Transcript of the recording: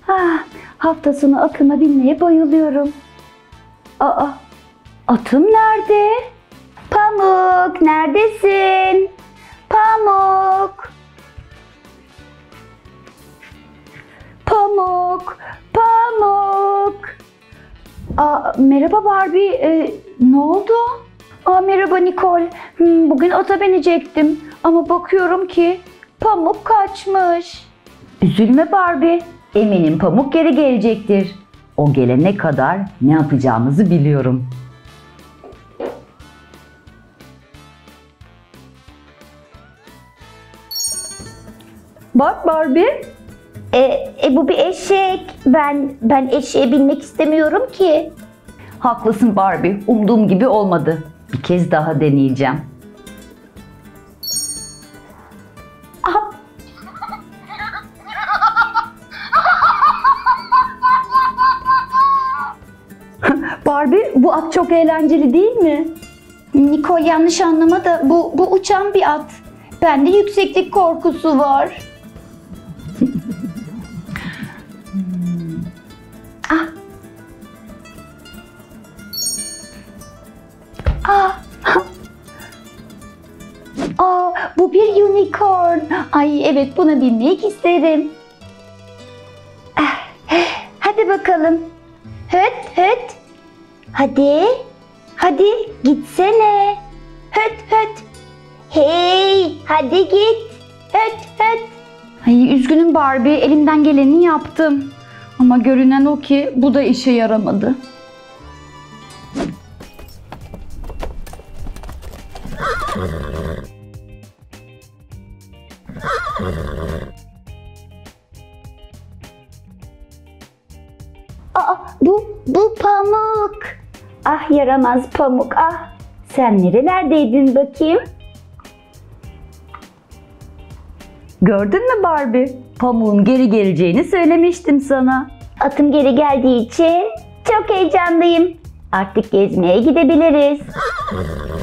Ah, hafta sonu atıma binmeye bayılıyorum. Aa, atım nerede? Pamuk, neredesin? Pamuk. Pamuk, Pamuk. Merhaba Barbie, ne oldu? Merhaba Nicole, bugün ata binecektim ama bakıyorum ki Pamuk kaçmış. Üzülme Barbie, eminim Pamuk geri gelecektir. O gelene kadar ne yapacağımızı biliyorum. Bak Barbie. Bu bir eşek. Ben eşeğe binmek istemiyorum ki. Haklısın Barbie. Umduğum gibi olmadı. Bir kez daha deneyeceğim. Aha. Barbie, bu at çok eğlenceli değil mi? Nicole, yanlış anlama da bu uçan bir at. Bende yükseklik korkusu var. Bu bir unicorn. Ay evet, buna binmek isterim. Hadi bakalım. Höt höt. Hadi gitsene. Höt höt. Hey, hadi git. Höt höt. Ay üzgünüm Barbie, elimden geleni yaptım. Ama görünen o ki bu da işe yaramadı. Bu Pamuk. Ah yaramaz Pamuk, ah. Sen nerelerdeydin bakayım? Gördün mü Barbie? Pamuk'un geri geleceğini söylemiştim sana. Atım geri geldiği için çok heyecanlıyım. Artık gezmeye gidebiliriz.